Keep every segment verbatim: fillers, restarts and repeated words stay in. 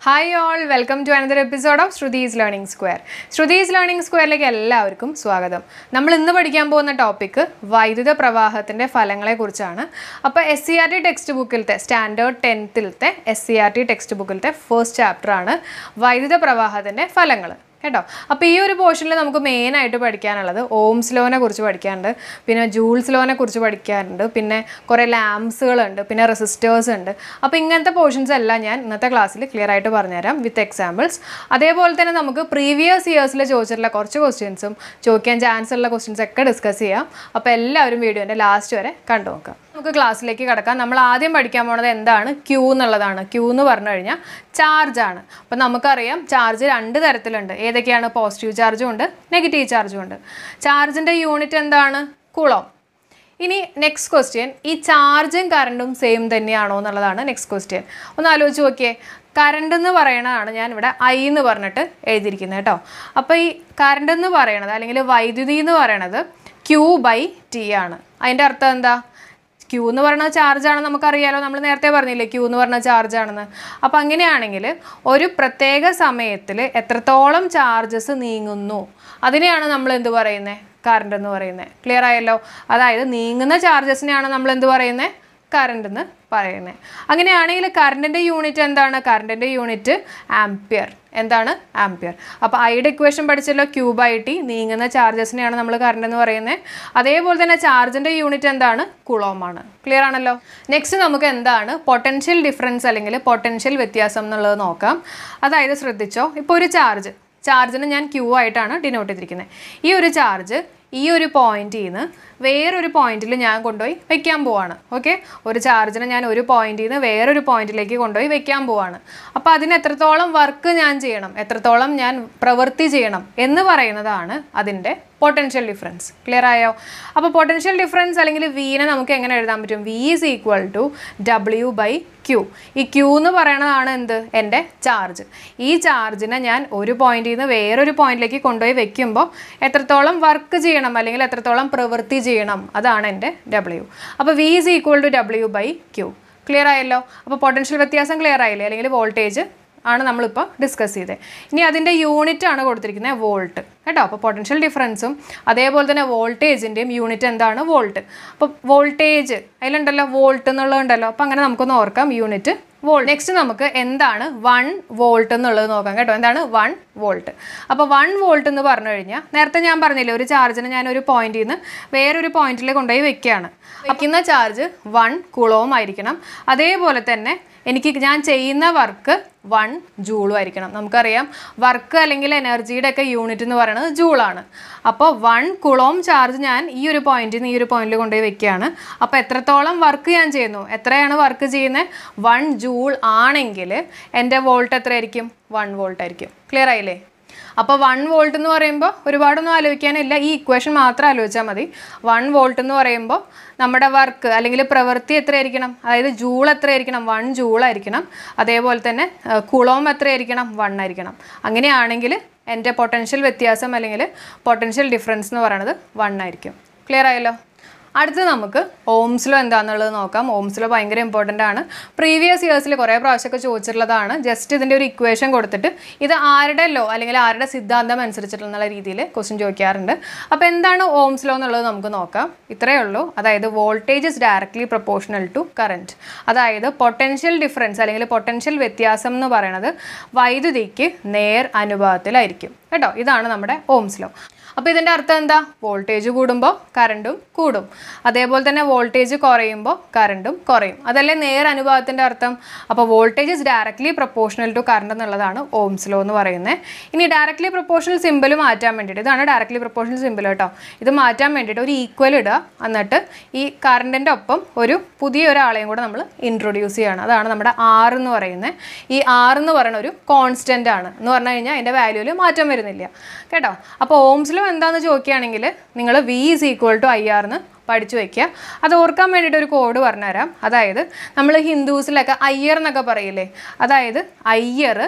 Hi all, welcome to another episode of Shrudi's Learning Square. Shrudi's Learning Square like എല്ലാവർക്കും സ്വാഗതം. നമ്മൾ ഇന്ന് പഠിക്കാൻ പോകുന്ന ടോപ്പിക് വൈദ്യുത പ്രവാഹത്തിന്റെ ഫലങ്ങളെ കുറിച്ചാണ്. അപ്പോൾ S C R T text ബുക്കിലത്തെ സ്റ്റാൻഡേർഡ് ടെൻത്തിലത്തെ S C R T text ബുക്കിലത്തെ ഫസ്റ്റ് ചാപ്റ്റർ ആണ് വൈദ്യുത പ്രവാഹത്തിന്റെ ഫലങ്ങൾ. കേട്ടോ. അപ്പോൾ ഈ ഒരു പോർഷനിൽ നമുക്ക് മെയിൻ ആയിട്ട് പഠിക്കാനുള്ളത് ഓംസ് ലോനെ കുറിച്ച് പഠിക്കാനുണ്ട്, പിന്നെ ജൂൾസ് ലോനെ കുറിച്ച് പഠിക്കാനുണ്ട്, പിന്നെ കുറേ ലാംപ്സുകളുണ്ട്, പിന്നെ റെസിസ്റ്റേഴ്സ് ഉണ്ട്. അപ്പോൾ ഇങ്ങനത്തെ പോർഷൻസ് എല്ലാം ഞാൻ ഇന്നത്തെ ക്ലാസ്സിൽ ക്ലിയർ ആയിട്ട് പറഞ്ഞുതരാം വിത്ത് എക്സാമ്പിൾസ്. അതേപോലെ തന്നെ നമുക്ക് പ്രീവിയസ് ഇയേഴ്സിൽ ചോദിച്ചിട്ടുള്ള കുറച്ച് ക്വസ്റ്റ്യൻസും ചോദിക്കാൻ ചാൻസ് ഉള്ള ക്വസ്റ്റ്യൻസ് ഒക്കെ ഡിസ്കസ് ചെയ്യാം. അപ്പോൾ എല്ലാവരും വീഡിയോൻ്റെ ലാസ്റ്റ് വരെ കണ്ടു നോക്കാം. നമുക്ക് ക്ലാസ്സിലേക്ക് കിടക്കാം. നമ്മൾ ആദ്യം പഠിക്കാൻ പോകുന്നത് എന്താണ്? ക്യൂ എന്നുള്ളതാണ്. ക്യൂ എന്ന് പറഞ്ഞു കഴിഞ്ഞാൽ ചാർജാണ്. അപ്പോൾ നമുക്കറിയാം ചാർജ് രണ്ട് തരത്തിലുണ്ട്. ഏതൊക്കെയാണ്? പോസിറ്റീവ് ചാർജും ഉണ്ട്, നെഗറ്റീവ് ചാർജും ഉണ്ട്. ചാർജിൻ്റെ യൂണിറ്റ് എന്താണ്? കൂളോം. ഇനി നെക്സ്റ്റ് ക്വസ്റ്റ്യൻ, ഈ ചാർജും കറണ്ടും സെയിം തന്നെയാണോ എന്നുള്ളതാണ് നെക്സ്റ്റ് ക്വസ്റ്റ്യൻ. ഒന്ന് ആലോചിച്ച് നോക്കിയേ. കറണ്ട് എന്ന് പറയണതാണ് ഞാൻ ഇവിടെ ഐ എന്ന് പറഞ്ഞിട്ട് എഴുതിയിരിക്കുന്നത് കേട്ടോ. അപ്പോൾ ഈ കറണ്ട് എന്ന് പറയണത് അല്ലെങ്കിൽ വൈദ്യുതി എന്ന് പറയണത് ക്യൂ ബൈ ടി ആണ്. അതിൻ്റെ അർത്ഥം എന്താ? ക്യൂ എന്ന് പറയുന്നത് ചാർജാണ്, നമുക്കറിയാലോ, നമ്മൾ നേരത്തെ പറഞ്ഞില്ലേ ക്യൂ എന്ന് പറഞ്ഞ ചാർജാണെന്ന്. അപ്പോൾ അങ്ങനെയാണെങ്കിൽ ഒരു പ്രത്യേക സമയത്തിൽ എത്രത്തോളം ചാർജസ് നീങ്ങുന്നു അതിനെയാണ് നമ്മൾ എന്ത് പറയുന്നത്? കറണ്ട് എന്ന് പറയുന്നത്. ക്ലിയർ ആയല്ലോ? അതായത് നീങ്ങുന്ന ചാർജസിനെയാണ് നമ്മൾ എന്ത് പറയുന്നത്? കറണ്ട് എന്ന് പറയുന്നത്. അങ്ങനെയാണെങ്കിൽ കറണ്ടിൻ്റെ യൂണിറ്റ് എന്താണ്? കറണ്ടിൻ്റെ യൂണിറ്റ് ആംപിയർ. എന്താണ്? ആംപിയർ. അപ്പോൾ ഐയുടെ ഇക്വേഷൻ പഠിച്ചല്ലോ, ക്യൂ ബൈ ടി. നീങ്ങുന്ന ചാർജസിനെയാണ് നമ്മൾ കറണ്ട് എന്ന് പറയുന്നത്. അതേപോലെ തന്നെ ചാർജിൻ്റെ യൂണിറ്റ് എന്താണ്? കുളോമാണ്. ക്ലിയർ ആണല്ലോ? നെക്സ്റ്റ് നമുക്ക് എന്താണ് പൊട്ടൻഷ്യൽ ഡിഫറൻസ് അല്ലെങ്കിൽ പൊട്ടൻഷ്യൽ വ്യത്യാസം എന്നുള്ളത് നോക്കാം. അതായത് ശ്രദ്ധിച്ചോ, ഇപ്പോൾ ഒരു ചാർജ് ചാർജിന് ഞാൻ ക്യൂ ആയിട്ടാണ് ഡിനോട്ട് ചെയ്തിരിക്കുന്നത്. ഈ ഒരു ചാർജ് ഈ ഒരു പോയിന്റിൽ നിന്ന് വേറൊരു പോയിന്റിൽ ഞാൻ കൊണ്ടുപോയി വെക്കാൻ പോവാണ്. ഓക്കെ, ഒരു ചാർജിനെ ഞാൻ ഒരു പോയിന്റിൽ നിന്ന് വേറൊരു പോയിന്റിലേക്ക് കൊണ്ടുപോയി വെക്കാൻ പോവാണ്. അപ്പോൾ അതിന് എത്രത്തോളം വർക്ക് ഞാൻ ചെയ്യണം, എത്രത്തോളം ഞാൻ പ്രവൃത്തി ചെയ്യണം എന്ന് പറയുന്നതാണ് അതിൻ്റെ പൊട്ടൻഷ്യൽ ഡിഫറൻസ്. ക്ലിയർ ആയോ? അപ്പോൾ പൊട്ടൻഷ്യൽ ഡിഫറൻസ് അല്ലെങ്കിൽ വിനെ നമുക്ക് എങ്ങനെ എഴുതാൻ പറ്റും? V is equal to W by Q. ഈ ക്യൂ എന്ന് പറയുന്നതാണ് എന്ത്? എൻ്റെ ചാർജ്. ഈ ചാർജിനെ ഞാൻ ഒരു പോയിന്റിൽ നിന്ന് വേറൊരു പോയിന്റിലേക്ക് കൊണ്ടുപോയി വെക്കുമ്പോൾ എത്രത്തോളം വർക്ക് ചെയ്യണം അല്ലെങ്കിൽ എത്രത്തോളം പ്രവൃത്തി ചെയ്യണം, അതാണ് എൻ്റെ ഡബ്ല്യു. അപ്പോൾ V is equal to W by Q. Clear ആയല്ലോ? അപ്പോൾ പൊട്ടൻഷ്യൽ വ്യത്യാസം ക്ലിയർ ആയില്ലേ? അല്ലെങ്കിൽ വോൾട്ടേജ് ആണ് നമ്മളിപ്പോൾ ഡിസ്കസ് ചെയ്തത്. ഇനി അതിൻ്റെ യൂണിറ്റ് ആണ് കൊടുത്തിരിക്കുന്നത് വോൾട്ട് കേട്ടോ. അപ്പോൾ പൊട്ടൻഷ്യൽ ഡിഫറൻസും അതേപോലെ തന്നെ വോൾട്ടേജിൻ്റെയും യൂണിറ്റ് എന്താണ്? വോൾട്ട്. അപ്പോൾ വോൾട്ടേജ് അതിലുണ്ടല്ലോ വോൾട്ട് എന്നുള്ളതുണ്ടല്ലോ. അപ്പോൾ അങ്ങനെ നമുക്കൊന്ന് ഓർക്കാം, യൂണിറ്റ് വോൾട്ട്. നെക്സ്റ്റ് നമുക്ക് എന്താണ് വൺ വോൾട്ട് എന്നുള്ളത് നോക്കാം കേട്ടോ. എന്താണ് വൺ വോൾട്ട്? അപ്പോൾ വൺ വോൾട്ട് എന്ന് പറഞ്ഞു കഴിഞ്ഞാൽ നേരത്തെ ഞാൻ പറഞ്ഞില്ലേ, ഒരു ചാർജിന് ഞാൻ ഒരു പോയിന്റിൽ നിന്ന് വേറൊരു പോയിന്റിൽ കൊണ്ടുപോയി വെക്കുകയാണ്. വയ്ക്കുന്ന ചാർജ് വൺ കുളോം ആയിരിക്കണം. അതേപോലെ തന്നെ എനിക്ക് ഞാൻ ചെയ്യുന്ന വർക്ക് വൺ ജൂളും ആയിരിക്കണം. നമുക്കറിയാം വർക്ക് അല്ലെങ്കിൽ എനർജിയുടെ ഒക്കെ യൂണിറ്റ് എന്ന് പറയുന്നത് ജൂളാണ്. അപ്പോൾ വൺ കുളോം ചാർജ് ഞാൻ ഈ ഒരു പോയിന്റിൽ നിന്ന് ഈ ഒരു പോയിന്റിൽ കൊണ്ടുപോയി വെക്കുകയാണ്. അപ്പോൾ എത്രത്തോളം വർക്ക് ഞാൻ ചെയ്യുന്നു, എത്രയാണ് വർക്ക് ചെയ്യുന്നത്? വൺ ജൂൾ ആണെങ്കിൽ എൻ്റെ വോൾട്ട് എത്രയായിരിക്കും? വൺ വോൾട്ട് ആയിരിക്കും. ക്ലിയർ ആയില്ലേ? അപ്പോൾ വൺ വോൾട്ട് എന്ന് പറയുമ്പോൾ ഒരുപാടൊന്നും ആലോചിക്കാനില്ല, ഈ ഇക്വേഷൻ മാത്രം ആലോചിച്ചാൽ മതി. വൺ വോൾട്ട് എന്ന് പറയുമ്പോൾ നമ്മുടെ വർക്ക് അല്ലെങ്കിൽ പ്രവൃത്തി എത്രയായിരിക്കണം? അതായത് ജൂൾ എത്രയായിരിക്കണം? വൺ ജൂളായിരിക്കണം. അതേപോലെ തന്നെ കുളോം എത്രയായിരിക്കണം? വൺ ആയിരിക്കണം. അങ്ങനെയാണെങ്കിൽ എൻ്റെ പൊട്ടൻഷ്യൽ വ്യത്യാസം അല്ലെങ്കിൽ പൊട്ടൻഷ്യൽ ഡിഫറൻസ് എന്ന് പറയുന്നത് വൺ ആയിരിക്കും. ക്ലിയർ ആയല്ലോ? അടുത്ത് നമുക്ക് ഓംസ് ലോ എന്താണെന്നുള്ളത് നോക്കാം. ഓംസ് ലോ ഭയങ്കര ഇമ്പോർട്ടൻ്റ് ആണ്. പ്രീവിയസ് ഇയേഴ്സിൽ കുറേ പ്രാവശ്യമൊക്കെ ചോദിച്ചിട്ടുള്ളതാണ്. ജസ്റ്റ് ഇതിൻ്റെ ഒരു ഇക്വേഷൻ കൊടുത്തിട്ട് ഇത് ആരുടെ ലോ അല്ലെങ്കിൽ ആരുടെ സിദ്ധാന്തം അനുസരിച്ചിട്ടുള്ള രീതിയിൽ ക്വസ്റ്റ്യൻ ചോദിക്കാറുണ്ട്. അപ്പോൾ എന്താണ് ഓംസ് ലോ എന്നുള്ളത് നമുക്ക് നോക്കാം. ഇത്രയേ ഉള്ളൂ. അതായത് voltage is directly proportional to current. അതായത് പൊട്ടൻഷ്യൽ ഡിഫറൻസ് അല്ലെങ്കിൽ പൊട്ടൻഷ്യൽ വ്യത്യാസം എന്ന് പറയുന്നത് വൈദ്യുതിക്ക് നേർ അനുപാതത്തിലായിരിക്കും കേട്ടോ. ഇതാണ് നമ്മുടെ ഓംസ് ലോ. അപ്പോൾ ഇതിൻ്റെ അർത്ഥം എന്താ? വോൾട്ടേജ് കൂടുമ്പോൾ കറണ്ടും കൂടും, അതേപോലെ തന്നെ വോൾട്ടേജ് കുറയുമ്പോൾ കറണ്ടും കുറയും. അതല്ലേ നേർ അനുപാതത്തിൻ്റെ അർത്ഥം? അപ്പോൾ voltage is directly proportional to current എന്നുള്ളതാണ് ഓംസ് ലോ എന്ന് പറയുന്നത്. ഇനി ഡയറക്ട്ലി പ്രൊപ്പോർഷണൽ സിമ്പിൾ മാറ്റാൻ വേണ്ടിയിട്ട്, ഇതാണ് ഡയറക്ട്ലി പ്രൊപ്പോർഷണൽ സിമ്പിൾ കേട്ടോ. ഇത് മാറ്റാൻ വേണ്ടിയിട്ട് ഒരു ഈക്വൽ ഇടുക, എന്നിട്ട് ഈ കറണ്ടിൻ്റെ ഒപ്പം ഒരു പുതിയ ഒരാളെയും കൂടെ നമ്മൾ ഇൻട്രൊഡ്യൂസ് ചെയ്യണം. അതാണ് നമ്മുടെ ആർ എന്ന് പറയുന്നത്. ഈ ആർ എന്ന് പറയുന്ന ഒരു കോൺസ്റ്റൻ്റ് ആണ് എന്ന് പറഞ്ഞു കഴിഞ്ഞാൽ അതിൻ്റെ വാല്യൂവിൽ മാറ്റം വരുന്നില്ല കേട്ടോ. അപ്പോൾ ഓംസ് ലോ എന്താണെന്ന് ചോദിക്കുകയാണെങ്കിൽ നിങ്ങൾ V is equal to I R എന്ന് പഠിച്ചു വയ്ക്കുക. അത് ഓർക്കാൻ വേണ്ടിയിട്ട് ഒരു കോഡ് പറഞ്ഞുതരാം. അതായത് നമ്മൾ ഹിന്ദുസിലൊക്കെ അയ്യർ എന്നൊക്കെ പറയില്ലേ, അതായത് അയ്യർ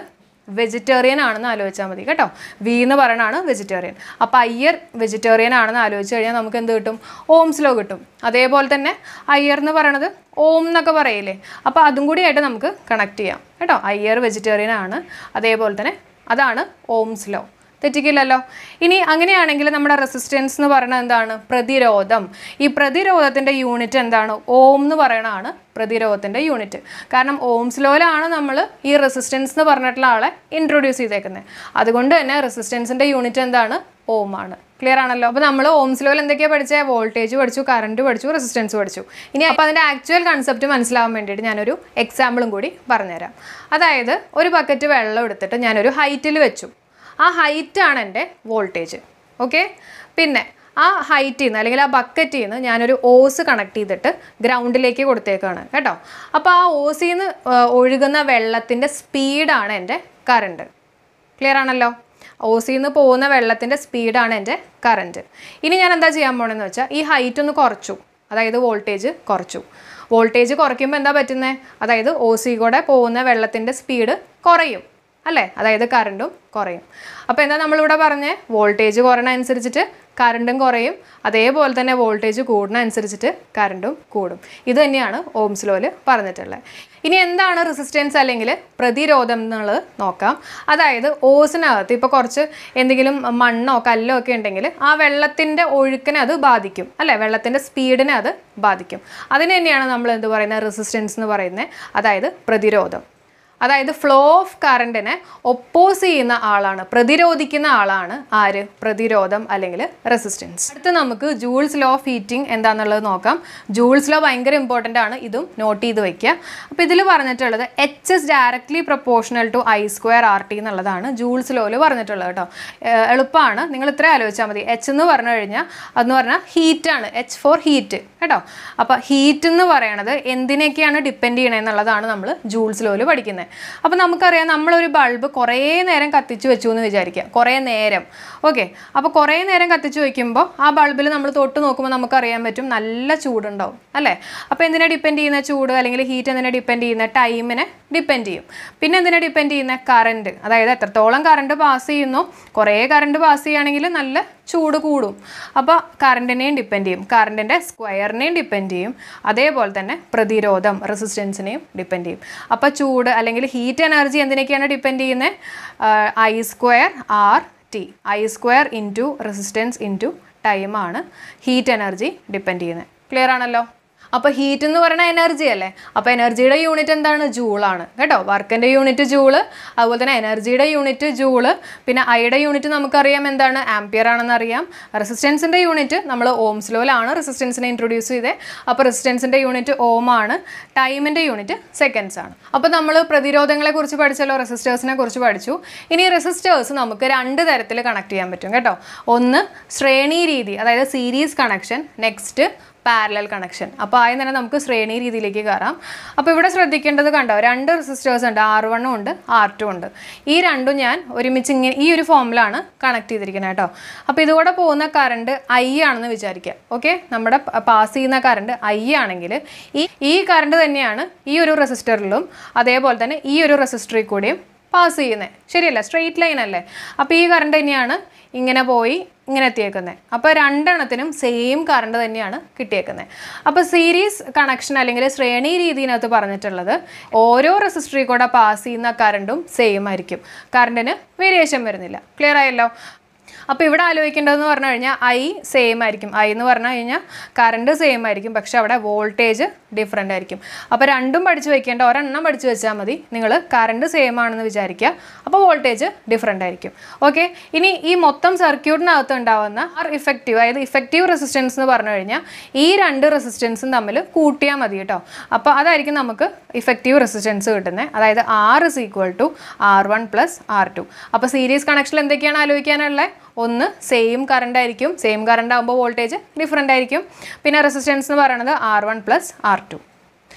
വെജിറ്റേറിയൻ ആണെന്ന് ആലോചിച്ചാൽ മതി കേട്ടോ. വി എന്ന് പറയണതാണ് വെജിറ്റേറിയൻ. അപ്പോൾ അയ്യർ വെജിറ്റേറിയൻ ആണെന്ന് ആലോചിച്ച് കഴിഞ്ഞാൽ നമുക്ക് എന്ത് കിട്ടും? ഓംസ് ലോ കിട്ടും. അതേപോലെ തന്നെ അയ്യർ എന്ന് പറയണത് ഓം എന്നൊക്കെ പറയില്ലേ, അപ്പോൾ അതും കൂടി ആയിട്ട് നമുക്ക് കണക്ട് ചെയ്യാം കേട്ടോ. അയ്യർ വെജിറ്റേറിയൻ ആണ്, അതേപോലെ തന്നെ അതാണ് ഓംസ് ലോ. തെറ്റിക്കില്ലല്ലോ. ഇനി അങ്ങനെയാണെങ്കിൽ നമ്മുടെ റെസിസ്റ്റൻസ് എന്ന് പറയുന്നത് എന്താണ്? പ്രതിരോധം. ഈ പ്രതിരോധത്തിൻ്റെ യൂണിറ്റ് എന്താണ്? ഓം എന്ന് പറയണതാണ് പ്രതിരോധത്തിൻ്റെ യൂണിറ്റ്. കാരണം ഓംസ് ലോയിലാണ് നമ്മൾ ഈ റെസിസ്റ്റൻസ് എന്ന് പറഞ്ഞിട്ടുള്ള ആളെ ഇൻട്രൊഡ്യൂസ് ചെയ്തേക്കുന്നത്. അതുകൊണ്ട് തന്നെ റെസിസ്റ്റൻസിൻ്റെ യൂണിറ്റ് എന്താണ്? ഓം ആണ്. ക്ലിയർ ആണല്ലോ. അപ്പോൾ നമ്മൾ ഓംസ് ലോയിൽ എന്തൊക്കെയാണ് പഠിച്ചത്? വോൾട്ടേജ് പഠിച്ചു, കറണ്ട് പഠിച്ചു, റെസിസ്റ്റൻസ് പഠിച്ചു. ഇനി അപ്പോൾ അതിൻ്റെ ആക്ച്വൽ കൺസെപ്റ്റ് മനസ്സിലാവാൻ വേണ്ടിയിട്ട് ഞാനൊരു എക്സാമ്പിളും കൂടി പറഞ്ഞുതരാം. അതായത് ഒരു ബക്കറ്റ് വെള്ളം എടുത്തിട്ട് ഞാനൊരു ഹൈറ്റിൽ വെച്ചു. ആ ഹൈറ്റാണ് എൻ്റെ വോൾട്ടേജ്. ഓക്കെ. പിന്നെ ആ ഹൈറ്റിൽ നിന്ന് അല്ലെങ്കിൽ ആ ബക്കറ്റിൽ നിന്ന് ഞാനൊരു ഓസ് കണക്ട് ചെയ്തിട്ട് ഗ്രൗണ്ടിലേക്ക് കൊടുത്തേക്കാണ് കേട്ടോ. അപ്പോൾ ആ ഓസിൽ നിന്ന് ഒഴുകുന്ന വെള്ളത്തിൻ്റെ സ്പീഡാണ് എൻ്റെ കറണ്ട്. ക്ലിയർ ആണല്ലോ. ഓസിൽ നിന്ന് പോകുന്ന വെള്ളത്തിൻ്റെ സ്പീഡാണ് എൻ്റെ കറണ്ട്. ഇനി ഞാൻ എന്താ ചെയ്യാൻ പോകണമെന്ന് വെച്ചാൽ ഈ ഹൈറ്റ് ഒന്ന് കുറച്ചു, അതായത് വോൾട്ടേജ് കുറച്ചു. വോൾട്ടേജ് കുറയ്ക്കുമ്പോൾ എന്താ പറ്റുന്നത്? അതായത് ഓസി കൂടെ പോകുന്ന വെള്ളത്തിൻ്റെ സ്പീഡ് കുറയും അല്ലേ, അതായത് കറണ്ടും കുറയും. അപ്പോൾ എന്താ നമ്മളിവിടെ പറഞ്ഞേ? വോൾട്ടേജ് കുറയണ അനുസരിച്ചിട്ട് കറണ്ടും കുറയും, അതേപോലെ തന്നെ വോൾട്ടേജ് കൂടുന്ന അനുസരിച്ചിട്ട് കറണ്ടും കൂടും. ഇത് തന്നെയാണ് ഓംസ് ലോയിൽ പറഞ്ഞിട്ടുള്ളത്. ഇനി എന്താണ് റെസിസ്റ്റൻസ് അല്ലെങ്കിൽ പ്രതിരോധം എന്നുള്ളത് നോക്കാം. അതായത് ഓസിനകത്ത് ഇപ്പോൾ കുറച്ച് എന്തെങ്കിലും മണ്ണോ കല്ലോ ഒക്കെ ഉണ്ടെങ്കിൽ ആ വെള്ളത്തിൻ്റെ ഒഴുക്കിനെ അത് ബാധിക്കും അല്ലേ, വെള്ളത്തിൻ്റെ സ്പീഡിനെ അത് ബാധിക്കും. അതിന് തന്നെയാണ് നമ്മൾ എന്ത് പറയുന്നത്? റെസിസ്റ്റൻസ് എന്ന് പറയുന്നത്, അതായത് പ്രതിരോധം. അതായത് ഫ്ലോ ഓഫ് കറണ്ടിനെ ഒപ്പോസ് ചെയ്യുന്ന ആളാണ്, പ്രതിരോധിക്കുന്ന ആളാണ് ആര്? പ്രതിരോധം അല്ലെങ്കിൽ റെസിസ്റ്റൻസ്. അടുത്ത് നമുക്ക് ജൂൾസ് ലോ ഓഫ് ഹീറ്റിംഗ് എന്താണെന്നുള്ളത് നോക്കാം. ജൂൾസ് ലോ ഭയങ്കര ഇമ്പോർട്ടൻ്റ് ആണ്, ഇതും നോട്ട് ചെയ്ത് വയ്ക്കുക. അപ്പോൾ ഇതിൽ പറഞ്ഞിട്ടുള്ളത് H is directly proportional to I square R T എന്നുള്ളതാണ് ജൂൾസ് ലോയിൽ പറഞ്ഞിട്ടുള്ളത് കേട്ടോ. എളുപ്പമാണ്, നിങ്ങൾ ഇത്ര ആലോചിച്ചാൽ മതി. എച്ച് എന്ന് പറഞ്ഞു കഴിഞ്ഞാൽ അതെന്ന് പറഞ്ഞാൽ ഹീറ്റാണ്, എച്ച് ഫോർ ഹീറ്റ് കേട്ടോ. അപ്പോൾ ഹീറ്റ് എന്ന് പറയണത് എന്തിനൊക്കെയാണ് ഡിപ്പെൻഡ് ചെയ്യണമെന്നുള്ളതാണ് നമ്മൾ ജൂൾസ് ലോയിൽ പഠിക്കുന്നത്. അപ്പോൾ നമുക്കറിയാം, നമ്മളൊരു ബൾബ് കുറേ നേരം കത്തിച്ച് വെച്ചു എന്ന് വിചാരിക്കുക, കുറേ നേരം. ഓക്കെ. അപ്പോൾ കുറേ നേരം കത്തിച്ച് വയ്ക്കുമ്പോൾ ആ ബൾബിൽ നമ്മൾ തൊട്ട് നോക്കുമ്പോൾ നമുക്കറിയാൻ പറ്റും നല്ല ചൂടുണ്ടാവും അല്ലേ. അപ്പോൾ എന്തിനാ ഡിപ്പെൻഡ് ചെയ്യുന്ന ചൂട് അല്ലെങ്കിൽ ഹീറ്റ്? എന്തിനാ ഡിപ്പെൻഡ് ചെയ്യുന്ന? ടൈമിനെ ഡിപ്പെൻഡ് ചെയ്യും. പിന്നെ എന്തിനാ ഡിപ്പെൻഡ് ചെയ്യുന്ന? കറണ്ട്. അതായത് എത്രത്തോളം കറണ്ട് പാസ് ചെയ്യുന്നു, കുറേ കറണ്ട് പാസ് ചെയ്യുകയാണെങ്കിൽ നല്ല ചൂട് കൂടും. അപ്പോൾ കറണ്ടിനെയും ഡിപ്പെൻഡ് ചെയ്യും, കറണ്ടിൻ്റെ സ്ക്വയറിനെയും ഡിപ്പെൻഡ് ചെയ്യും, അതേപോലെ തന്നെ പ്രതിരോധം റെസിസ്റ്റൻസിനെയും ഡിപ്പെൻഡ് ചെയ്യും. അപ്പോൾ ചൂട് അല്ലെങ്കിൽ ഹീറ്റ് എനർജി എന്തിനൊക്കെയാണ് ഡിപ്പെൻഡ് ചെയ്യുന്നത്? I square R T. I square into resistance into ടൈമാണ് ഹീറ്റ് എനർജി ഡിപ്പെൻഡ് ചെയ്യുന്നത്. ക്ലിയർ ആണല്ലോ. അപ്പോൾ ഹീറ്റ് എന്ന് പറയുന്ന എനർജി അല്ലേ. അപ്പോൾ എനർജിയുടെ യൂണിറ്റ് എന്താണ്? ജൂളാണ് കേട്ടോ. വർക്കിൻ്റെ യൂണിറ്റ് ജൂള്, അതുപോലെ തന്നെ എനർജിയുടെ യൂണിറ്റ് ജൂള്. പിന്നെ ഐയുടെ യൂണിറ്റ് നമുക്കറിയാം എന്താണ്? ആംപിയർ ആണെന്ന് അറിയാം. റെസിസ്റ്റൻസിൻ്റെ യൂണിറ്റ് നമ്മൾ ഓംസ് ലോയിലാണ് റെസിസ്റ്റൻസിനെ ഇൻട്രൊഡ്യൂസ് ചെയ്തത്. അപ്പോൾ റെസിസ്റ്റൻസിൻ്റെ യൂണിറ്റ് ഓം ആണ്, ടൈമിൻ്റെ യൂണിറ്റ് സെക്കൻഡ്സ് ആണ്. അപ്പോൾ നമ്മൾ പ്രതിരോധങ്ങളെ കുറിച്ച് പഠിച്ചല്ലോ, റെസിസ്റ്റേഴ്സിനെ കുറിച്ച് പഠിച്ചു. ഇനി റെസിസ്റ്റേഴ്സ് നമുക്ക് രണ്ട് തരത്തിൽ കണക്ട് ചെയ്യാൻ പറ്റും കേട്ടോ. ഒന്ന് ശ്രേണി രീതി, അതായത് series connection. Next parallel connection. അപ്പോൾ ആദ്യം തന്നെ നമുക്ക് ശ്രേണി രീതിയിലേക്ക് കയറാം. അപ്പോൾ ഇവിടെ ശ്രദ്ധിക്കേണ്ടത് കണ്ടോ, രണ്ട് റെസിസ്റ്റേഴ്സ് ഉണ്ട്, ആർ വണ്ണും ഉണ്ട് ആർ ടു ഉണ്ട്. ഈ രണ്ടും ഞാൻ ഒരുമിച്ച് ഇങ്ങനെ ഈ ഒരു ഫോമിലാണ് കണക്ട് ചെയ്തിരിക്കുന്നത് കേട്ടോ. അപ്പോൾ ഇതുകൂടെ പോകുന്ന കറണ്ട് ഐ ആണെന്ന് വിചാരിക്കുക. ഓക്കെ. നമ്മുടെ പാസ് ചെയ്യുന്ന കറണ്ട് ഐ ആണെങ്കിൽ ഈ ഈ കറണ്ട് തന്നെയാണ് ഈ ഒരു റെസിസ്റ്ററിലും അതേപോലെ തന്നെ ഈ ഒരു റെസിസ്റ്ററിൽ കൂടിയും പാസ് ചെയ്യുന്നത്. ശരിയല്ല, സ്ട്രെയിറ്റ് ലൈൻ അല്ലേ. അപ്പോൾ ഈ കറണ്ട് തന്നെയാണ് ഇങ്ങനെ പോയി ഇങ്ങനെ എത്തിയേക്കുന്നത്. അപ്പോൾ രണ്ടെണ്ണത്തിനും സെയിം കറണ്ട് തന്നെയാണ് കിട്ടിയേക്കുന്നത്. അപ്പോൾ സീരീസ് കണക്ഷൻ അല്ലെങ്കിൽ ശ്രേണി രീതിയിനകത്ത് പറഞ്ഞിട്ടുള്ളത് ഓരോ റെസിസ്റ്ററിൽ കൂടെ പാസ് ചെയ്യുന്ന കറണ്ടും സെയിം ആയിരിക്കും, കറണ്ടിന് വേരിയേഷൻ വരുന്നില്ല. ക്ലിയർ ആയല്ലോ. അപ്പോൾ ഇവിടെ ആലോചിക്കേണ്ടതെന്ന് പറഞ്ഞു കഴിഞ്ഞാൽ ഐ സെയിം ആയിരിക്കും. ഐ എന്ന് പറഞ്ഞു കഴിഞ്ഞാൽ കറണ്ട് സെയിം ആയിരിക്കും, പക്ഷേ അവിടെ വോൾട്ടേജ് ഡിഫറെൻ്റ് ആയിരിക്കും. അപ്പോൾ രണ്ടും പഠിച്ച് വയ്ക്കേണ്ട, ഒരെണ്ണം പഠിച്ച് വെച്ചാൽ മതി. നിങ്ങൾ കറണ്ട് സെയിം ആണെന്ന് വിചാരിക്കുക, അപ്പോൾ വോൾട്ടേജ് ഡിഫറെൻ്റ് ആയിരിക്കും. ഓക്കെ. ഇനി ഈ മൊത്തം സർക്യൂട്ടിനകത്ത് ഉണ്ടാവുന്ന ആർ ഇഫക്റ്റീവ്, അതായത് ഇഫക്റ്റീവ് റെസിസ്റ്റൻസ് എന്ന് പറഞ്ഞു കഴിഞ്ഞാൽ ഈ രണ്ട് റെസിസ്റ്റൻസും തമ്മിൽ കൂട്ടിയാൽ മതി കേട്ടോ. അപ്പോൾ അതായിരിക്കും നമുക്ക് ഇഫക്റ്റീവ് റെസിസ്റ്റൻസ് കിട്ടുന്നത്. അതായത് R is equal to R one plus R two. അപ്പോൾ സീരീസ് കണക്ഷനിൽ എന്തൊക്കെയാണ് ആലോചിക്കാനുള്ളത്? ഒന്ന് സെയിം കറണ്ട് ആയിരിക്കും, സെയിം കറണ്ട് ആകുമ്പോൾ വോൾട്ടേജ് ഡിഫറെൻ്റ് ആയിരിക്കും. പിന്നെ റെസിസ്റ്റൻസ് എന്ന് പറയുന്നത് R one plus R two.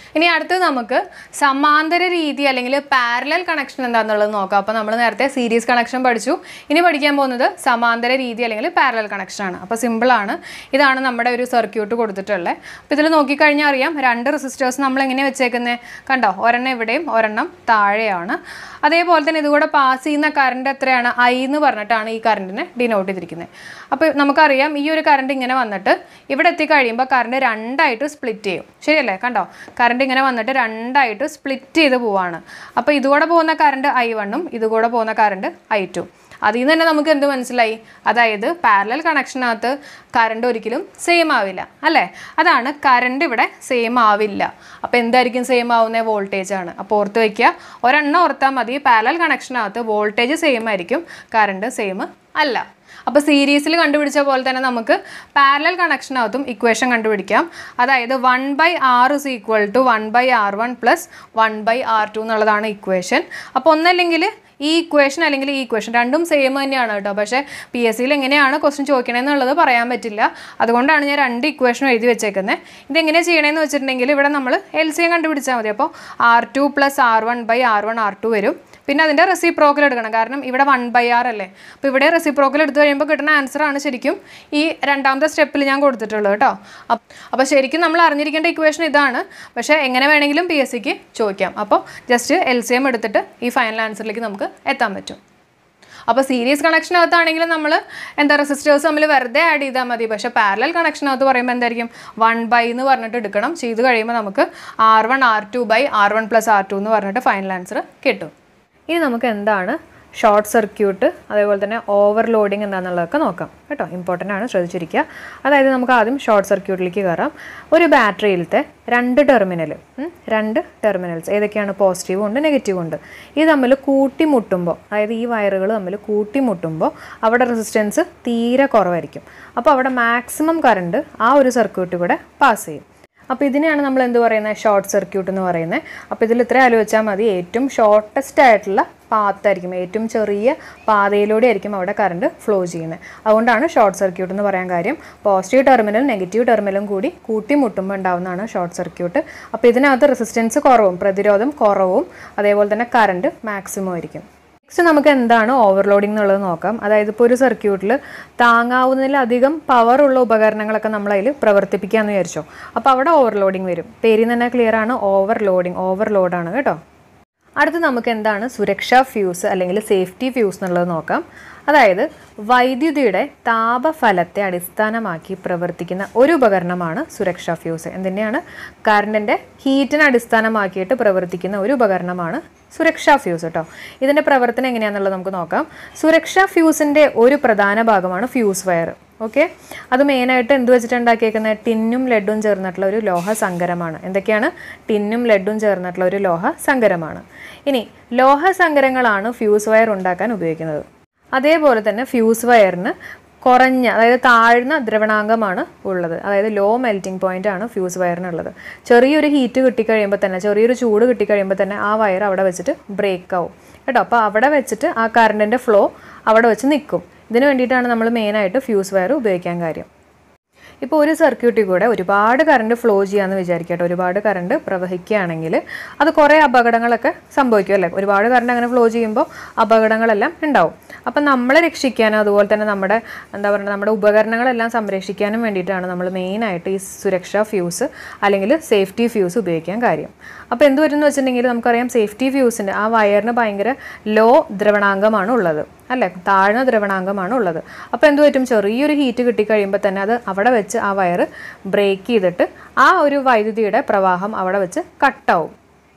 ഇനി അടുത്തത് നമുക്ക് സമാന്തര രീതി അല്ലെങ്കിൽ പാരലൽ കണക്ഷൻ എന്താണെന്നുള്ളത് നോക്കാം. അപ്പോൾ നമ്മൾ നേരത്തെ സീരീസ് കണക്ഷൻ പഠിച്ചു. ഇനി പഠിക്കാൻ പോകുന്നത് സമാന്തര രീതി അല്ലെങ്കിൽ പാരലൽ കണക്ഷനാണ്. അപ്പോൾ സിമ്പിളാണ്. ഇതാണ് നമ്മുടെ ഒരു സർക്യൂട്ട് കൊടുത്തിട്ടുള്ളത്. അപ്പോൾ ഇതിൽ നോക്കിക്കഴിഞ്ഞാൽ അറിയാം രണ്ട് റെസിസ്റ്റേഴ്സ് നമ്മൾ എങ്ങനെയാണ് വെച്ചേക്കുന്നത് കണ്ടോ, ഒരെണ്ണം ഇവിടെയും ഒരെണ്ണം താഴെയാണ്. അതേപോലെ തന്നെ ഇതുകൂടെ പാസ് ചെയ്യുന്ന കറണ്ട് എത്രയാണ്, ഐ എന്ന് പറഞ്ഞിട്ടാണ് ഈ കറണ്ടിനെ ഡിനോട്ട് ചെയ്തിരിക്കുന്നത്. അപ്പോൾ നമുക്കറിയാം ഈ ഒരു കറണ്ട് ഇങ്ങനെ വന്നിട്ട് ഇവിടെ എത്തിക്കഴിയുമ്പോൾ കറണ്ട് രണ്ടായിട്ട് സ്പ്ലിറ്റ് ചെയ്യും. ശരിയല്ലേ? കണ്ടോ, കറണ്ട് ഇങ്ങനെ വന്നിട്ട് രണ്ടായിട്ട് സ്പ്ലിറ്റ് ചെയ്ത് പോവാണ്. അപ്പോൾ ഇതുകൂടെ പോകുന്ന കറണ്ട് ഐ വണ്ണും ഇതുകൂടെ പോകുന്ന കറണ്ട് ഐ ടു. അതിൽ നിന്ന് തന്നെ നമുക്ക് എന്ത് മനസ്സിലായി, അതായത് പാരലൽ കണക്ഷനകത്ത് കറണ്ട് ഒരിക്കലും സെയിം ആവില്ല അല്ലേ. അതാണ് കറണ്ട് ഇവിടെ സെയിം ആവില്ല. അപ്പോൾ എന്തായിരിക്കും സെയിം ആവുന്നത്, വോൾട്ടേജ് ആണ്. അപ്പോൾ ഓർത്ത് വയ്ക്കുക, ഒരെണ്ണം ഓർത്താൽ മതി, പാരലൽ കണക്ഷനകത്ത് വോൾട്ടേജ് സെയിം ആയിരിക്കും, കറണ്ട് സെയിം അല്ല. അപ്പോൾ സീരീസിൽ കണ്ടുപിടിച്ച പോലെ തന്നെ നമുക്ക് പാരലൽ കണക്ഷനകത്തും ഇക്വേഷൻ കണ്ടുപിടിക്കാം. അതായത് one by R is equal to one by R one plus one by R two എന്നുള്ളതാണ് ഇക്വേഷൻ. അപ്പോൾ ഒന്നല്ലെങ്കിൽ ഈ ഇക്വേഷൻ അല്ലെങ്കിൽ ഈ ഇക്വേഷൻ രണ്ടും സെയിം തന്നെയാണ് കേട്ടോ. പക്ഷേ പി എസ് സിയിൽ എങ്ങനെയാണ് ക്വസ്റ്റ്യൻ ചോദിക്കണമെന്നുള്ളത് പറയാൻ പറ്റില്ല. അതുകൊണ്ടാണ് ഞാൻ രണ്ട് ഇക്വേഷനും എഴുതി വെച്ചേക്കുന്നത്. ഇതെങ്ങനെയാണ് ചെയ്യണമെന്ന് വെച്ചിട്ടുണ്ടെങ്കിൽ ഇവിടെ നമ്മൾ എൽ സി എം കണ്ടുപിടിച്ചാൽ മതി. അപ്പോൾ R two plus R one by R one R two വരും. പിന്നെ അതിൻ്റെ റെസിപ്രോക്കൽ എടുക്കണം, കാരണം ഇവിടെ വൺ ബൈ ആർ അല്ലേ. അപ്പോൾ ഇവിടെ റെസിപ്രോക്കൽ എടുത്തു കഴിയുമ്പോൾ കിട്ടുന്ന ആൻസറാണ് ശരിക്കും ഈ രണ്ടാമത്തെ സ്റ്റെപ്പിൽ ഞാൻ കൊടുത്തിട്ടുള്ളത് കേട്ടോ. അപ്പോൾ ശരിക്കും നമ്മൾ അറിഞ്ഞിരിക്കേണ്ട ഇക്വേഷൻ ഇതാണ്. പക്ഷേ എങ്ങനെ വേണമെങ്കിലും പി എസ് സിക്ക് ചോദിക്കാം. അപ്പോൾ ജസ്റ്റ് എൽ സി എം എടുത്തിട്ട് ഈ ഫൈനൽ ആൻസറിലേക്ക് നമുക്ക് എത്താൻ പറ്റും. അപ്പോൾ സീരീസ് കണക്ഷനകത്താണെങ്കിൽ നമ്മൾ എന്താ റെസിസ്റ്റേഴ്സ് തമ്മിൽ വെറുതെ ആഡ് ചെയ്താൽ മതി. പക്ഷേ പാരലൽ കണക്ഷനകത്ത് പറയുമ്പോൾ എന്തായിരിക്കും, വൺ ബൈ എന്ന് പറഞ്ഞിട്ട് എടുക്കണം. ചെയ്ത് കഴിയുമ്പോൾ നമുക്ക് R one R two by R one plus R two എന്ന് പറഞ്ഞിട്ട് ഫൈനൽ ആൻസർ കിട്ടും. ഇനി നമുക്ക് എന്താണ് ഷോർട്ട് സർക്യൂട്ട്, അതേപോലെ തന്നെ ഓവർലോഡിങ് എന്താണെന്നുള്ളതൊക്കെ നോക്കാം കേട്ടോ. ഇമ്പോർട്ടൻ്റ് ആണ്, ശ്രദ്ധിച്ചിരിക്കുക. അതായത് നമുക്ക് ആദ്യം ഷോർട്ട് സർക്യൂട്ടിലേക്ക് കയറാം. ഒരു ബാറ്ററിയിലത്തെ രണ്ട് ടെർമിനൽ രണ്ട് ടെർമിനൽസ് ഏതൊക്കെയാണ്, പോസിറ്റീവും ഉണ്ട് നെഗറ്റീവും ഉണ്ട്. ഇത് തമ്മിൽ കൂട്ടിമുട്ടുമ്പോൾ, അതായത് ഈ വയറുകൾ തമ്മിൽ കൂട്ടിമുട്ടുമ്പോൾ അവിടെ റെസിസ്റ്റൻസ് തീരെ കുറവായിരിക്കും. അപ്പോൾ അവിടെ മാക്സിമം കറണ്ട് ആ ഒരു സർക്യൂട്ടിൽ കൂടെ പാസ് ചെയ്യും. അപ്പോൾ ഇതിനെയാണ് നമ്മൾ എന്ത് പറയുന്നത്, ഷോർട്ട് സർക്യൂട്ട് എന്ന് പറയുന്നത്. അപ്പോൾ ഇതിൽ ഇത്ര ആലോചിച്ചാൽ മതി, ഏറ്റവും ഷോർട്ടസ്റ്റ് ആയിട്ടുള്ള പാത്തായിരിക്കും, ഏറ്റവും ചെറിയ പാതയിലൂടെ ആയിരിക്കും അവിടെ കറണ്ട് ഫ്ലോ ചെയ്യുന്നത്. അതുകൊണ്ടാണ് ഷോർട്ട് സർക്യൂട്ട് എന്ന് പറയാൻ കാര്യം. പോസിറ്റീവ് ടെർമിനലും നെഗറ്റീവ് ടെർമിനലും കൂടി കൂട്ടിമുട്ടുമ്പോൾ ഉണ്ടാവുന്നതാണ് ഷോർട്ട് സർക്യൂട്ട്. അപ്പോൾ ഇതിനകത്ത് റെസിസ്റ്റൻസ് കുറവും പ്രതിരോധം കുറവും അതേപോലെ തന്നെ കറണ്ട് മാക്സിമം ആയിരിക്കും. നെക്സ്റ്റ് നമുക്ക് എന്താണ് ഓവർലോഡിംഗ് എന്നുള്ളത് നോക്കാം. അതായത് ഇപ്പോൾ ഒരു സർക്യൂട്ടിൽ താങ്ങാവുന്നതിലധികം പവർ ഉള്ള ഉപകരണങ്ങളൊക്കെ നമ്മൾ അതിൽ പ്രവർത്തിപ്പിക്കാമെന്ന് വിചാരിച്ചോ. അപ്പോൾ അവിടെ ഓവർലോഡിംഗ് വരും. പേരിൽ തന്നെ ക്ലിയർ ആണ്, ഓവർലോഡിംഗ് ഓവർലോഡാണ് കേട്ടോ. അടുത്ത് നമുക്ക് എന്താണ് സുരക്ഷാ ഫ്യൂസ് അല്ലെങ്കിൽ സേഫ്റ്റി ഫ്യൂസ് എന്നുള്ളത് നോക്കാം. അതായത് വൈദ്യുതിയുടെ താപഫലത്തെ അടിസ്ഥാനമാക്കി പ്രവർത്തിക്കുന്ന ഒരു ഉപകരണമാണ് സുരക്ഷാ ഫ്യൂസ്. എന്തിനാണ്, കറണ്ടിൻ്റെ ഹീറ്റിനെ അടിസ്ഥാനമാക്കിയിട്ട് പ്രവർത്തിക്കുന്ന ഒരു ഉപകരണമാണ് സുരക്ഷാ ഫ്യൂസ് കേട്ടോ. ഇതിൻ്റെ പ്രവർത്തനം എങ്ങനെയാണെന്നുള്ളത് നമുക്ക് നോക്കാം. സുരക്ഷാ ഫ്യൂസിൻ്റെ ഒരു പ്രധാന ഭാഗമാണ് ഫ്യൂസ് വയർ. ഓക്കെ, അത് മെയിനായിട്ട് എന്ത് വെച്ചിട്ട് ഉണ്ടാക്കിയേക്കുന്നത്, ടിന്നും ലെഡും ചേർന്നിട്ടുള്ള ഒരു ലോഹ സങ്കരമാണ്. എന്തൊക്കെയാണ്, ടിന്നും ലെഡും ചേർന്നിട്ടുള്ള ഒരു ലോഹ സങ്കരമാണ്. ഇനി ലോഹ സങ്കരങ്ങളാണ് ഫ്യൂസ് വയർ ഉണ്ടാക്കാൻ ഉപയോഗിക്കുന്നത്. അതേപോലെ തന്നെ ഫ്യൂസ് വയറിന് കുറഞ്ഞ, അതായത് താഴ്ന്ന ദ്രവണാങ്കമാണ് ഉള്ളത്. അതായത് ലോ മെൽറ്റിംഗ് പോയിന്റ് ആണ് ഫ്യൂസ് വയറിനുള്ളത്. ചെറിയൊരു ഹീറ്റ് കിട്ടിക്കഴിയുമ്പോൾ തന്നെ, ചെറിയൊരു ചൂട് കിട്ടിക്കഴിയുമ്പോൾ തന്നെ ആ വയർ അവിടെ വെച്ചിട്ട് ബ്രേക്ക് ആവും കേട്ടോ. അപ്പോൾ അവിടെ വെച്ചിട്ട് ആ കറണ്ടിൻ്റെ ഫ്ലോ അവിടെ വെച്ച് നിൽക്കും. ഇതിന് വേണ്ടിയിട്ടാണ് നമ്മൾ മെയിനായിട്ട് ഫ്യൂസ് വയർ ഉപയോഗിക്കാൻ കാര്യം. ഇപ്പോൾ ഒരു സർക്യൂട്ടിൽ കൂടെ ഒരുപാട് കറണ്ട് ഫ്ലോ ചെയ്യാമെന്ന് വിചാരിക്കട്ടെ, ഒരുപാട് കറണ്ട് പ്രവഹിക്കുകയാണെങ്കിൽ അത് കുറേ അപകടങ്ങളൊക്കെ സംഭവിക്കും അല്ലേ. ഒരുപാട് കറണ്ട് അങ്ങനെ ഫ്ലോ ചെയ്യുമ്പോൾ അപകടങ്ങളെല്ലാം ഉണ്ടാവും. അപ്പം നമ്മളെ രക്ഷിക്കാനും അതുപോലെ തന്നെ നമ്മുടെ എന്താ പറയുക നമ്മുടെ ഉപകരണങ്ങളെല്ലാം സംരക്ഷിക്കാനും വേണ്ടിയിട്ടാണ് നമ്മൾ മെയിനായിട്ട് ഈ സുരക്ഷാ ഫ്യൂസ് അല്ലെങ്കിൽ സേഫ്റ്റി ഫ്യൂസ് ഉപയോഗിക്കാൻ കാര്യം. അപ്പോൾ എന്ത് വരുമെന്ന് വെച്ചിട്ടുണ്ടെങ്കിൽ നമുക്കറിയാം, സേഫ്റ്റി ഫ്യൂസിൻ്റെ ആ വയറിന് ഭയങ്കര ലോ ദ്രവണാങ്കമാണ് ഉള്ളത് അല്ലേ, താഴ്ന്ന ദ്രവണാങ്കമാണ് ഉള്ളത്. അപ്പോൾ എന്ത് പറ്റും, ചെറിയൊരു ഹീറ്റ് കിട്ടിക്കഴിയുമ്പോൾ തന്നെ അത് അവിടെ വെച്ച് ആ വയർ ബ്രേക്ക് ചെയ്തിട്ട് ആ ഒരു വൈദ്യുതിയുടെ പ്രവാഹം അവിടെ വെച്ച് കട്ടാവും.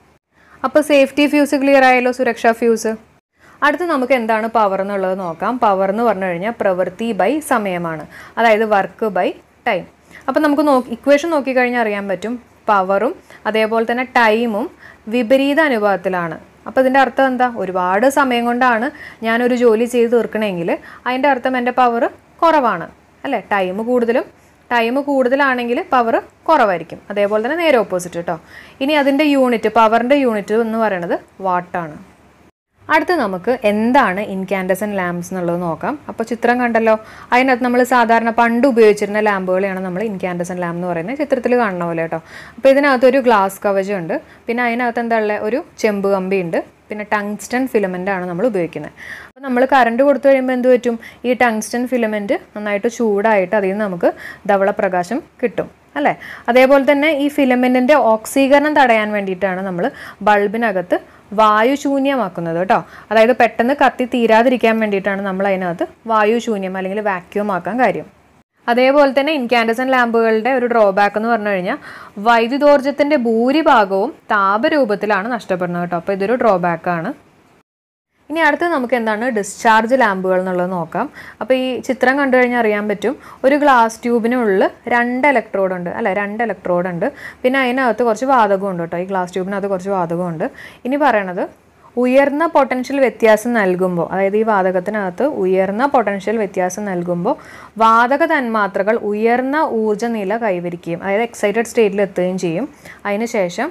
അപ്പോൾ സേഫ്റ്റി ഫ്യൂസ് ക്ലിയർ ആയല്ലോ, സുരക്ഷാ ഫ്യൂസ്. അടുത്ത് നമുക്ക് എന്താണ് പവർ എന്നുള്ളത് നോക്കാം. പവർ എന്ന് പറഞ്ഞു കഴിഞ്ഞാൽ പ്രവൃത്തി ബൈ സമയമാണ്, അതായത് വർക്ക് ബൈ ടൈം. അപ്പോൾ നമുക്ക് നോക്കി ഇക്വേഷൻ നോക്കിക്കഴിഞ്ഞാൽ അറിയാൻ പറ്റും, പവറും അതേപോലെ തന്നെ ടൈമും വിപരീത അനുപാതത്തിലാണ്. അപ്പോൾ ഇതിൻ്റെ അർത്ഥം എന്താ, ഒരുപാട് സമയം കൊണ്ടാണ് ഞാനൊരു ജോലി ചെയ്ത് തീർക്കണമെങ്കിൽ അതിൻ്റെ അർത്ഥം എൻ്റെ പവർ കുറവാണ് അല്ലേ. ടൈം കൂടുതലും ടൈം കൂടുതലാണെങ്കിൽ പവർ കുറവായിരിക്കും. അതേപോലെ തന്നെ നേരെ ഓപ്പോസിറ്റ് കേട്ടോ. ഇനി അതിൻ്റെ യൂണിറ്റ്, പവറിൻ്റെ യൂണിറ്റ് എന്ന് പറയുന്നത് വാട്ടാണ്. അടുത്ത് നമുക്ക് എന്താണ് ഇൻകാൻഡസെന്റ് ലാംപ്സ് എന്നുള്ളത് നോക്കാം. അപ്പോൾ ചിത്രം കണ്ടല്ലോ, അതിനകത്ത് നമ്മൾ സാധാരണ പണ്ട് ഉപയോഗിച്ചിരുന്ന ലാമ്പുകളെയാണ് നമ്മൾ ഇൻകാൻഡസെന്റ് ലാമ്പ് എന്ന് പറയുന്നത്. ചിത്രത്തിൽ കാണുന്ന പോലെ കേട്ടോ. അപ്പോൾ ഇതിനകത്ത് ഒരു ഗ്ലാസ് കവചം ഉണ്ട്, പിന്നെ അതിനകത്ത് എന്താ ഉള്ളത്, ഒരു ചെമ്പ് കമ്പി ഉണ്ട്, പിന്നെ ടങ്സ്റ്റൺ ഫിലമെൻ്റ് ആണ് നമ്മൾ ഉപയോഗിക്കുന്നത്. അപ്പോൾ നമ്മൾ കറണ്ട് കൊടുത്തു കഴിയുമ്പോൾ എന്ത് പറ്റും, ഈ ടങ്സ്റ്റൺ ഫിലമെൻറ്റ് നന്നായിട്ട് ചൂടായിട്ട് അതിൽ നിന്ന് നമുക്ക് ധവളപ്രകാശം കിട്ടും അല്ലേ. അതേപോലെ തന്നെ ഈ ഫിലമെൻറ്റിൻ്റെ ഓക്സീകരണം തടയാൻ വേണ്ടിയിട്ടാണ് നമ്മൾ ബൾബിനകത്ത് വായു ശൂന്യമാക്കുന്നത് കേട്ടോ. അതായത് പെട്ടെന്ന് കത്തി തീരാതിരിക്കാൻ വേണ്ടിയിട്ടാണ് നമ്മൾ അതിനകത്ത് വായു ശൂന്യം അല്ലെങ്കിൽ വാക്യൂം ആക്കാൻ കാര്യം. അതേപോലെ തന്നെ ഇൻകാൻഡസെന്റ് ലാമ്പുകളുടെ ഒരു ഡ്രോബാക്ക് എന്ന് പറഞ്ഞു കഴിഞ്ഞാൽ വൈദ്യുതോർജ്ജത്തിൻ്റെ ഭൂരിഭാഗവും താപരൂപത്തിലാണ് നഷ്ടപ്പെടുന്നത് കേട്ടോ. അപ്പോൾ ഇതൊരു ഡ്രോബാക്കാണ്. ഇനി അടുത്ത് നമുക്ക് എന്താണ് ഡിസ്ചാർജ് ലാമ്പുകൾ എന്നുള്ളത് നോക്കാം. അപ്പോൾ ഈ ചിത്രം കണ്ടു കഴിഞ്ഞാൽ അറിയാൻ പറ്റും, ഒരു ഗ്ലാസ് ട്യൂബിനുള്ളിൽ രണ്ട് ഇലക്ട്രോഡ് ഉണ്ട് അല്ലേ, രണ്ട് ഇലക്ട്രോഡ് ഉണ്ട്, പിന്നെ അതിനകത്ത് കുറച്ച് വാതകമുണ്ട് കേട്ടോ. ഈ ഗ്ലാസ് ട്യൂബിനകത്ത് കുറച്ച് വാതകമുണ്ട്. ഇനി പറയണത് ഉയർന്ന പൊട്ടൻഷ്യൽ വ്യത്യാസം നൽകുമ്പോൾ, അതായത് ഈ വാതകത്തിനകത്ത് ഉയർന്ന പൊട്ടൻഷ്യൽ വ്യത്യാസം നൽകുമ്പോൾ വാതക തന്മാത്രകൾ ഉയർന്ന ഊർജ്ജ നില കൈവരിക്കുകയും, അതായത് എക്സൈറ്റഡ് സ്റ്റേറ്റിൽ എത്തുകയും ചെയ്യും. അതിനുശേഷം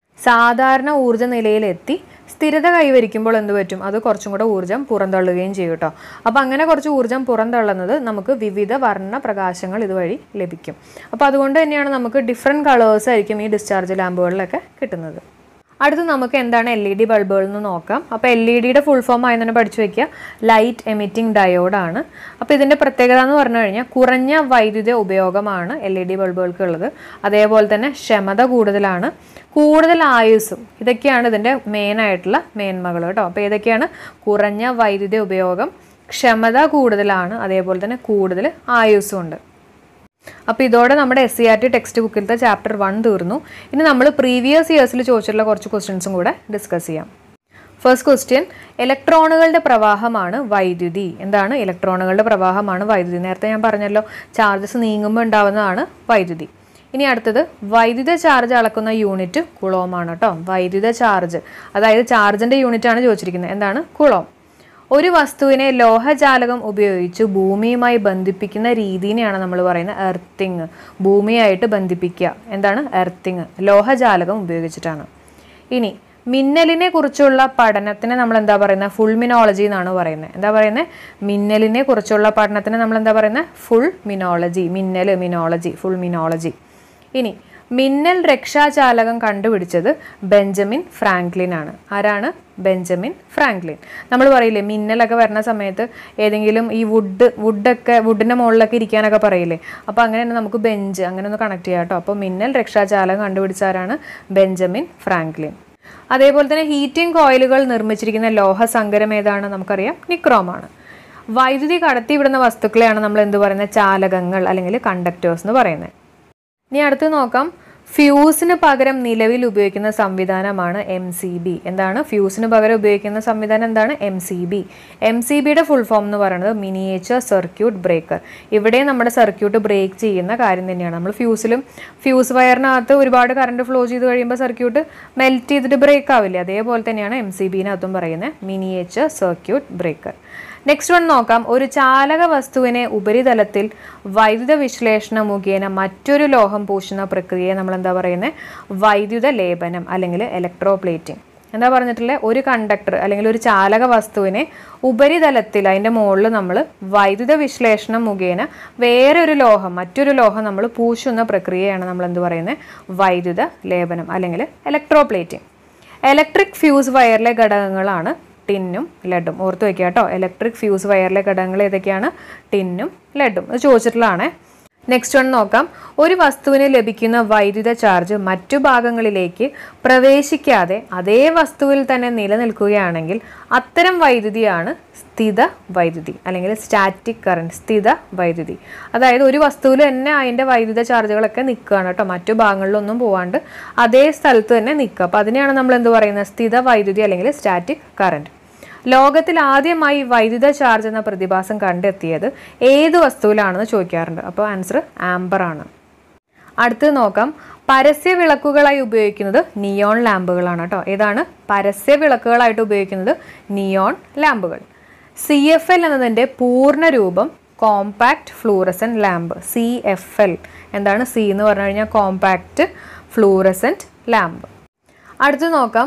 സാധാരണ ഊർജ്ജ നിലയിലെത്തി സ്ഥിരത കൈവരിക്കുമ്പോൾ എന്ത് പറ്റും, അത് കുറച്ചും കൂടെ ഊർജ്ജം പുറന്തള്ളുകയും ചെയ്യും കേട്ടോ. അപ്പോൾ അങ്ങനെ കുറച്ച് ഊർജ്ജം പുറന്തള്ളുന്നത് നമുക്ക് വിവിധ വർണ്ണ പ്രകാശങ്ങൾ ഇതുവഴി ലഭിക്കും. അപ്പോൾ അതുകൊണ്ട് തന്നെയാണ് നമുക്ക് ഡിഫറെൻറ്റ് കളേഴ്സ് ആയിരിക്കും ഈ ഡിസ്ചാർജ് ലാമ്പുകളിലൊക്കെ കിട്ടുന്നത്. അടുത്ത് നമുക്ക് എന്താണ് എൽ ഇ ഡി ബൾബുകൾ എന്ന് നോക്കാം. അപ്പോൾ എൽ ഇ ഡിയുടെ ഫുൾ ഫോം ആയി തന്നെ പഠിച്ചു വയ്ക്കുക, ലൈറ്റ് എമിറ്റിംഗ് ഡയോഡാണ്. അപ്പോൾ ഇതിൻ്റെ പ്രത്യേകത എന്ന് പറഞ്ഞു കഴിഞ്ഞാൽ കുറഞ്ഞ വൈദ്യുത ഉപയോഗമാണ് എൽ ഇ ഡി ബൾബുകൾക്ക് ഉള്ളത്. അതേപോലെ തന്നെ ക്ഷമത കൂടുതലാണ്, കൂടുതൽ ആയുസ്സും. ഇതൊക്കെയാണ് ഇതിൻ്റെ മെയിനായിട്ടുള്ള മേന്മകൾ കേട്ടോ. അപ്പോൾ ഇതൊക്കെയാണ് കുറഞ്ഞ വൈദ്യുത ഉപയോഗം, ക്ഷമത കൂടുതലാണ്, അതേപോലെ തന്നെ കൂടുതൽ ആയുസ്സും ഉണ്ട്. അപ്പോൾ ഇതോടെ നമ്മുടെ S C R T text ബുക്കിലത്തെ ചാപ്റ്റർ വൺ തീർന്നു. ഇനി നമ്മൾ പ്രീവിയസ് ഇയേഴ്സിൽ ചോദിച്ചിട്ടുള്ള കുറച്ച് ക്വസ്റ്റ്യൻസും കൂടെ ഡിസ്കസ് ചെയ്യാം. ഫസ്റ്റ് ക്വസ്റ്റ്യൻ, ഇലക്ട്രോണുകളുടെ പ്രവാഹമാണ് വൈദ്യുതി. എന്താണ് ഇലക്ട്രോണുകളുടെ പ്രവാഹമാണ് വൈദ്യുതി? നേരത്തെ ഞാൻ പറഞ്ഞല്ലോ, ചാർജസ് നീങ്ങുമ്പോൾ ഉണ്ടാവുന്നതാണ് വൈദ്യുതി. ഇനി അടുത്തത്, വൈദ്യുത ചാർജ് അളക്കുന്ന യൂണിറ്റ് കുളോമാണ് കേട്ടോ. വൈദ്യുത ചാർജ്, അതായത് ചാർജിൻ്റെ യൂണിറ്റാണ് ചോദിച്ചിരിക്കുന്നത്. എന്താണ്? കുളോം. ഒരു വസ്തുവിനെ ലോഹജാലകം ഉപയോഗിച്ച് ഭൂമിയുമായി ബന്ധിപ്പിക്കുന്ന രീതിനെയാണ് നമ്മൾ പറയുന്നത് എർത്തിങ്. ഭൂമിയായിട്ട് ബന്ധിപ്പിക്കുക, എന്താണ്? എർത്തിങ്. ലോഹജാലകം ഉപയോഗിച്ചിട്ടാണ്. ഇനി മിന്നലിനെ കുറിച്ചുള്ള പഠനത്തിന് നമ്മൾ എന്താ പറയുന്നത്? ഫുൾമിനോളജി എന്നാണ് പറയുന്നത്. എന്താ പറയുന്നത്? മിന്നലിനെ കുറിച്ചുള്ള പഠനത്തിന് നമ്മൾ എന്താ പറയുന്നത്? Fulminology. മിന്നൽ, മിനോളജി, ഫുൾ മിനോളജി. ഇനി മിന്നൽ രക്ഷാചാലകം കണ്ടുപിടിച്ചത് ബെഞ്ചമിൻ ഫ്രാങ്ക്ലിൻ ആണ്. ആരാണ്? Benjamin Franklin. നമ്മൾ പറയില്ലേ മിന്നലൊക്കെ വരുന്ന സമയത്ത് ഏതെങ്കിലും ഈ വുഡ് വുഡൊക്കെ വുഡിൻ്റെ മുകളിലൊക്കെ ഇരിക്കാനൊക്കെ പറയില്ലേ, അപ്പോൾ അങ്ങനെ തന്നെ നമുക്ക് ബെഞ്ച് അങ്ങനെ ഒന്ന് കണക്ട് ചെയ്യാം കേട്ടോ. അപ്പോൾ മിന്നൽ രക്ഷാചാലകം കണ്ടുപിടിച്ച ആരാണ്? Benjamin Franklin. അതേപോലെ തന്നെ ഹീറ്റിംഗ് കോയിലുകൾ നിർമ്മിച്ചിരിക്കുന്ന ലോഹസങ്കരം ഏതാണ്? നമുക്കറിയാം, നിക്രോമാണ്. വൈദ്യുതി കടത്തിവിടുന്ന വസ്തുക്കളെയാണ് നമ്മൾ എന്ത് പറയുന്നത്? ചാലകങ്ങൾ അല്ലെങ്കിൽ കണ്ടക്ടേഴ്സ് എന്ന് പറയുന്നത്. ഇനി അടുത്ത് നോക്കാം, ഫ്യൂസിന് പകരം നിലവിൽ ഉപയോഗിക്കുന്ന സംവിധാനമാണ് എം സി ബി. എന്താണ് ഫ്യൂസിന് പകരം ഉപയോഗിക്കുന്ന സംവിധാനം? എന്താണ്? M C B. M C ബിയുടെ ഫുൾ ഫോം എന്ന് പറയുന്നത് മിനിയേച്ചർ സർക്യൂട്ട് ബ്രേക്കർ. ഇവിടെ നമ്മുടെ സർക്യൂട്ട് ബ്രേക്ക് ചെയ്യുന്ന കാര്യം തന്നെയാണ്. നമ്മൾ ഫ്യൂസിലും ഫ്യൂസ് വയറിനകത്ത് ഒരുപാട് കറണ്ട് ഫ്ലോ ചെയ്ത് കഴിയുമ്പോൾ സർക്യൂട്ട് മെൽറ്റ് ചെയ്തിട്ട് ബ്രേക്ക് ആവില്ലേ, അതേപോലെ തന്നെയാണ് എം സി ബിനകത്തും പറയുന്നത് miniature circuit breaker. Next one നോക്കാം, ഒരു ചാലക വസ്തുവിനെ ഉപരിതലത്തിൽ വൈദ്യുത വിശ്ലേഷണം മുഖേന മറ്റൊരു ലോഹം പൂശുന്ന പ്രക്രിയയെ നമ്മൾ എന്താ പറയുന്നത്? വൈദ്യുത ലേപനം അല്ലെങ്കിൽ ഇലക്ട്രോപ്ലേറ്റിംഗ്. എന്താ പറഞ്ഞിട്ടുള്ളത്? ഒരു കണ്ടക്ടർ അല്ലെങ്കിൽ ഒരു ചാലക വസ്തുവിനെ ഉപരിതലത്തിൽ അതിൻ്റെ മുകളിൽ നമ്മൾ വൈദ്യുത വിശ്ലേഷണം മുഖേന വേറെ ഒരു ലോഹം മറ്റൊരു ലോഹം നമ്മൾ പൂശുന്ന പ്രക്രിയയാണ് നമ്മൾ എന്ത് പറയുന്നത്? വൈദ്യുത ലേപനം അല്ലെങ്കിൽ ഇലക്ട്രോപ്ലേറ്റിംഗ്. ഇലക്ട്രിക് ഫ്യൂസ് വയറിലെ ഘടകങ്ങളാണ് ടിന്നും ലെഡും. ഓർത്ത് വയ്ക്കുക കേട്ടോ. ഇലക്ട്രിക് ഫ്യൂസ് വയറിലെ ഘടകങ്ങൾ ഏതൊക്കെയാണ്? ടിന്നും ലെഡും. അത് ചോദിച്ചിട്ടുള്ളതാണ്. നെക്സ്റ്റ് വൺ നോക്കാം, ഒരു വസ്തുവിന് ലഭിക്കുന്ന വൈദ്യുത ചാർജ് മറ്റു ഭാഗങ്ങളിലേക്ക് പ്രവേശിക്കാതെ അതേ വസ്തുവിൽ തന്നെ നിലനിൽക്കുകയാണെങ്കിൽ അത്തരം വൈദ്യുതിയാണ് സ്ഥിത വൈദ്യുതി അല്ലെങ്കിൽ സ്റ്റാറ്റിക് കറണ്ട്. സ്ഥിത വൈദ്യുതി, അതായത് ഒരു വസ്തുവിൽ തന്നെ അതിൻ്റെ വൈദ്യുത ചാർജുകളൊക്കെ നിൽക്കുകയാണ് കേട്ടോ, മറ്റു ഭാഗങ്ങളിലൊന്നും പോകാണ്ട് അതേ സ്ഥലത്ത് തന്നെ നിൽക്കുക. അപ്പോൾ അതിനെയാണ് നമ്മൾ എന്ത് പറയുന്നത്? സ്ഥിത വൈദ്യുതി അല്ലെങ്കിൽ സ്റ്റാറ്റിക് കറണ്ട്. ലോകത്തിൽ ആദ്യമായി വൈദ്യുത ചാർജ് എന്ന പ്രതിഭാസം കണ്ടെത്തിയത് ഏത് വസ്തുവിലാണെന്ന് ചോദിക്കാറുണ്ട്. അപ്പോൾ ആൻസർ ആംബർ ആണ്. അടുത്ത് നോക്കാം, പരസ്യ വിളക്കുകളായി ഉപയോഗിക്കുന്നത് നിയോൺ ലാമ്പുകളാണ് കേട്ടോ. ഏതാണ്? പരസ്യ വിളക്കുകളായിട്ട് ഉപയോഗിക്കുന്നത് നിയോൺ ലാമ്പുകൾ. സി എഫ് എൽ എന്നതിൻ്റെ പൂർണ്ണ രൂപം compact fluorescent lamp. C F L എന്താണ്? സി എന്ന് പറഞ്ഞു കഴിഞ്ഞാൽ കോമ്പാക്ട് ഫ്ലൂറസെൻറ്റ് ലാമ്പ്. അടുത്ത് നോക്കാം,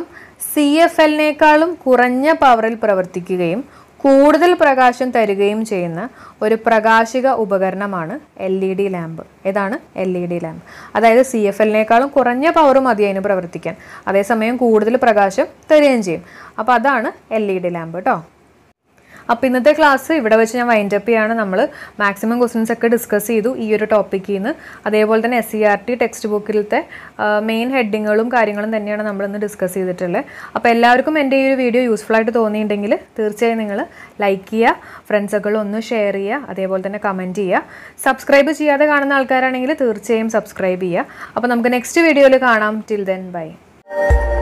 സി എഫ് എല്ലിനേക്കാളും കുറഞ്ഞ പവറിൽ പ്രവർത്തിക്കുകയും കൂടുതൽ പ്രകാശം തരികയും ചെയ്യുന്ന ഒരു പ്രകാശിക ഉപകരണമാണ് എൽ ഇ ഡി ലാമ്പ്. ഏതാണ്? L E D lamp. അതായത് സി എഫ് എല്ലിനേക്കാളും കുറഞ്ഞ പവർ മതി അതിന് പ്രവർത്തിക്കാൻ, അതേസമയം കൂടുതൽ പ്രകാശം തരികയും ചെയ്യും. അപ്പോൾ അതാണ് എൽ ഇ ഡി ലാമ്പ് കേട്ടോ. അപ്പോൾ ഇന്നത്തെ ക്ലാസ് ഇവിടെ വെച്ച് ഞാൻ വൈൻഡ് അപ്പ് ചെയ്യാണ്. നമ്മൾ മാക്സിമം ക്വസ്റ്റ്യൻസ് ഒക്കെ ഡിസ്കസ് ചെയ്തു ഈ ഒരു ടോപ്പിക്കിൽ നിന്ന്. അതേപോലെ തന്നെ S C R T text ബുക്കിലത്തെ മെയിൻ ഹെഡിങ്ങുകളും കാര്യങ്ങളും തന്നെയാണ് നമ്മളിന്ന് ഡിസ്കസ് ചെയ്തിട്ടുള്ളത്. അപ്പോൾ എല്ലാവർക്കും എൻ്റെ ഈ ഒരു വീഡിയോ യൂസ്ഫുൾ ആയിട്ട് തോന്നിയിട്ടുണ്ടെങ്കിൽ തീർച്ചയായും നിങ്ങൾ ലൈക്ക് ചെയ്യുക, ഫ്രണ്ട്സുകളും ഒന്ന് ഷെയർ ചെയ്യുക, അതേപോലെ തന്നെ കമൻറ്റ് ചെയ്യുക. സബ്സ്ക്രൈബ് ചെയ്യാതെ കാണുന്ന ആൾക്കാരാണെങ്കിൽ തീർച്ചയായും സബ്സ്ക്രൈബ് ചെയ്യുക. അപ്പോൾ നമുക്ക് നെക്സ്റ്റ് വീഡിയോയിൽ കാണാം. Till then by.